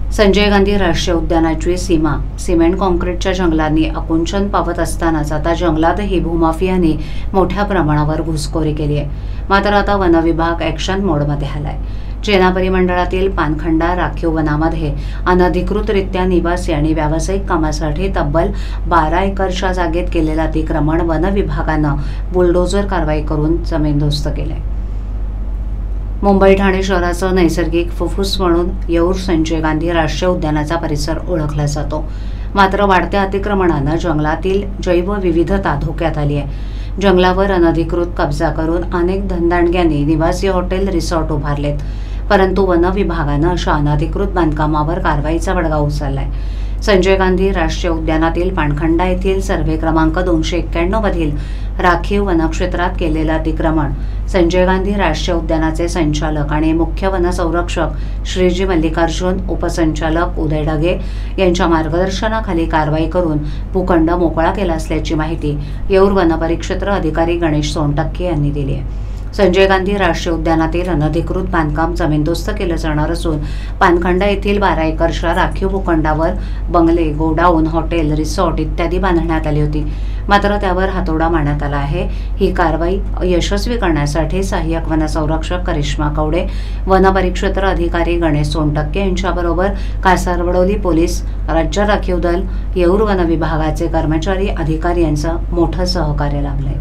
संजय गांधी राष्ट्रीय उद्यानाची सीमा सिमेंट कॉन्क्रीटच्या जंगलांनी आकुंचन पावत असतानाच आता जंगलातही भूमाफियांनी मोठ्या प्रमाणावर घुसखोरी केली आहे। मात्र आता वन विभाग ॲक्शन मोडमध्ये आलाय। चेना परिमंडळातील पानखंडा राखीव वनामध्ये अनधिकृतरित्या निवासी आणि व्यावसायिक कामासाठी तब्बल 12 एकरच्या जागेत केलेलं अतिक्रमण वन विभागानं बुलडोझर कारवाई करून जमीनदोस्त केलंय। मुंबई ठाणे शहराचं नैसर्गिक फुफ्फुस म्हणून येऊर संजय गांधी राष्ट्रीय उद्यानाचा परिसर ओळखला जातो। मात्र वाढत्या अतिक्रमणानं जंगलातील जैवविविधता धोक्यात आली आहे। जंगलावर अनधिकृत कब्जा करून अनेक धनदांडग्यांनी निवासी हॉटेल रिसॉर्ट उभारलेत, परंतु वन विभागानं अशा अनधिकृत बांधकामावर कारवाईचा बडगा उचललाय। संजय गांधी राष्ट्रीय उद्यानातील पानखंडा येथील सर्व्हे क्रमांक 291 मधील राखीव वनक्षेत्रात केलेलं अतिक्रमण संजय गांधी राष्ट्रीय उद्यानाचे संचालक आणि मुख्य वनसंरक्षक श्रीजी मल्लिकार्जुन, उपसंचालक उदय ढगे यांच्या मार्गदर्शनाखाली कारवाई करून भूखंड मोकळा केला असल्याची माहिती येऊर वनपरिक्षेत्र अधिकारी गणेश सोनटक्के यांनी दिली आहे। संजय गांधी राष्ट्रीय उद्यानातील अनधिकृत बांधकाम जमीनदोस्त केलं जाणार असून पानखंडा येथील 12 एकरच्या राखीव भूखंडावर बंगले, गोडाऊन, हॉटेल, रिसॉर्ट इत्यादी बांधण्यात आली होती। मात्र त्यावर हातोडा मारण्यात आला आहे। ही कारवाई यशस्वी करण्यासाठी सहाय्यक वनसंरक्षक करिश्मा कवडे, वनपरिक्षेत्र अधिकारी गणेश सोनटक्के यांच्याबरोबर कासारवडोली पोलीस, राज्य राखीव दल, येऊर वन विभागाचे कर्मचारी, अधिकारी यांचं मोठं सहकार्य लाभलंय।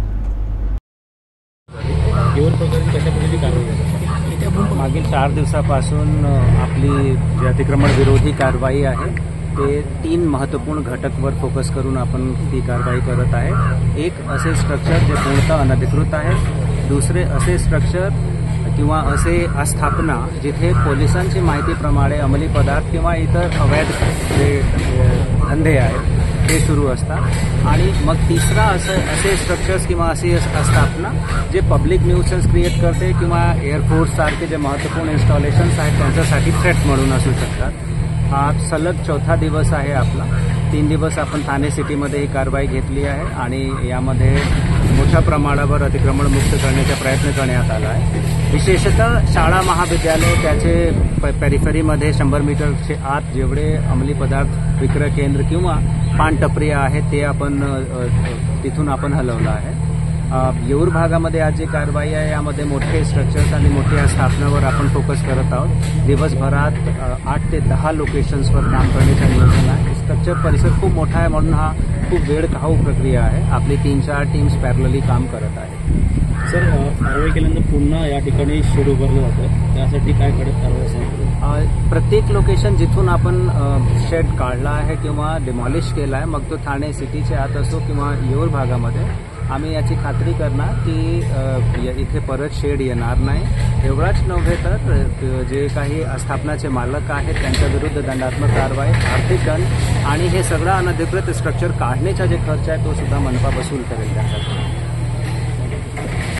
मागील 4 दिवसापासून आपली जी अतिक्रमण विरोधी कारवाई आहे ते 3 महत्त्वपूर्ण घटकवर फोकस करून आपण ती कारवाई करत आहे। एक असे स्ट्रक्चर जे पूर्णतः अनधिकृत आहे, दुसरे असे स्ट्रक्चर किंवा असे आस्थापना जिथे पोलिसांची माहितीप्रमाणे अंमली पदार्थ किंवा इतर अवैध जे धंदे आहेत ते सुरू असतात, आणि मग तिसरा असे स्ट्रक्चर्स किंवा अशी आस्थापना जे पब्लिक न्यूसन्स क्रिएट करते किंवा एअरफोर्स सारखे जे महत्त्वपूर्ण इन्स्टॉलेशन्स आहेत त्यांच्यासाठी थ्रेट म्हणून असू शकतात। हा सलग 4था दिवस आहे आपला। 3 दिवस आपण ठाणे सिटीमध्ये ही कारवाई घेतली आहे आणि यामध्ये मोठ्या प्रमाणावर अतिक्रमण मुक्त करण्याचा प्रयत्न करण्यात आला आहे। विशेषतः शाळा, महाविद्यालय, त्याचे पेरिफेरीमध्ये 100 मीटरचे आत जेवढे अंमली पदार्थ विक्रय केंद्र किंवा पान टपरिया आहेत ते आपण तिथून आपण हलवलं आहे। येऊर भागामध्ये आज जी कारवाई आहे यामध्ये मोठे स्ट्रक्चर्स आणि मोठ्या स्थापनावर आपण फोकस करत आहोत। दिवसभरात 8 ते 10 लोकेशन्सवर काम करण्याचं नियोजन आहे। स्ट्रक्चर परिसर खूप मोठा आहे म्हणून हा खूप वेळ खाऊ प्रक्रिया आहे। आपली 3-4 टीम्स पॅरलली काम करत आहेत। सर, कारवाई केल्यानंतर पुन्हा या ठिकाणी शेड उभारलं जातं, त्यासाठी काय कडक कारवाई असेल? प्रत्येक लोकेशन जिथून आपण शेड काढला आहे किंवा डिमॉलिश केला आहे, मग तो ठाणे सिटीच्या आत असो किंवा येऊर भागामध्ये, आम्ही याची खात्री करणार की इथे परत शेड येणार नाही। एवढाच नव्हे तर जे काही आस्थापनाचे मालक आहेत त्यांच्या विरुद्ध दंडात्मक कारवाई, आर्थिक दंड आणि हे सगळं अनधिकृत स्ट्रक्चर काढण्याचा जे खर्च आहे तो सुद्धा मनपा वसूल करेल त्यासाठी।